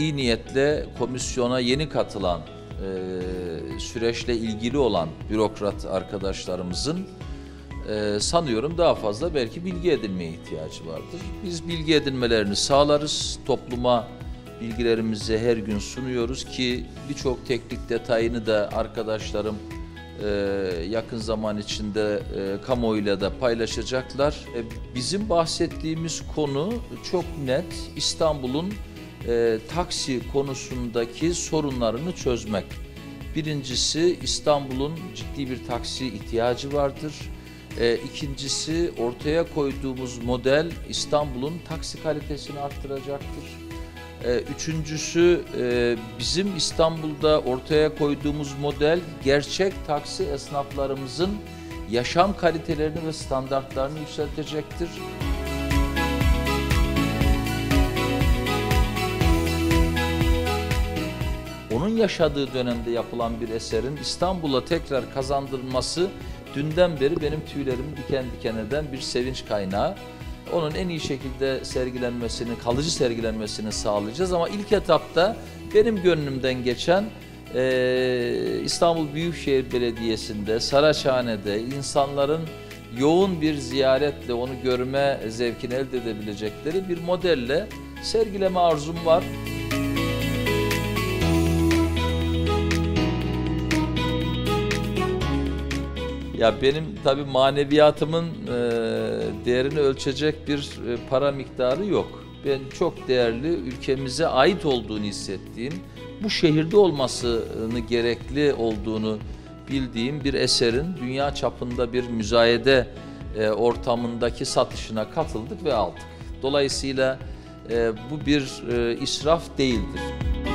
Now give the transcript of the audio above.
iyi niyetle komisyona yeni katılan, süreçle ilgili olan bürokrat arkadaşlarımızın sanıyorum daha fazla belki bilgi edinmeye ihtiyacı vardır. Biz bilgi edinmelerini sağlarız, topluma bilgilerimizi her gün sunuyoruz ki birçok teknik detayını da arkadaşlarım yakın zaman içinde kamuoyuyla da paylaşacaklar. Bizim bahsettiğimiz konu çok net, İstanbul'un taksi konusundaki sorunlarını çözmek. Birincisi, İstanbul'un ciddi bir taksi ihtiyacı vardır. İkincisi, ortaya koyduğumuz model İstanbul'un taksi kalitesini arttıracaktır. Üçüncüsü, bizim İstanbul'da ortaya koyduğumuz model gerçek taksi esnaflarımızın yaşam kalitelerini ve standartlarını yükseltecektir. Onun yaşadığı dönemde yapılan bir eserin İstanbul'a tekrar kazandırılması dünden beri benim tüylerimi diken diken eden bir sevinç kaynağı. Onun en iyi şekilde sergilenmesini, kalıcı sergilenmesini sağlayacağız ama ilk etapta benim gönlümden geçen İstanbul Büyükşehir Belediyesi'nde, Saraçhane'de insanların yoğun bir ziyaretle onu görme zevkini elde edebilecekleri bir modelle sergileme arzum var. Ya benim tabii maneviyatımın değerini ölçecek bir para miktarı yok. Ben çok değerli, ülkemize ait olduğunu hissettiğim, bu şehirde olmasını gerekli olduğunu bildiğim bir eserin dünya çapında bir müzayede ortamındaki satışına katıldık ve aldık. Dolayısıyla bu bir israf değildir.